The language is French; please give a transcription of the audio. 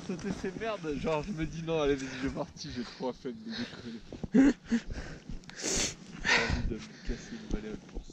sauter ces merdes. Genre, je me dis non, allez, vas-y, je vais partir, j'ai trop la flemme de décoller. J'ai envie de me casser une balle pour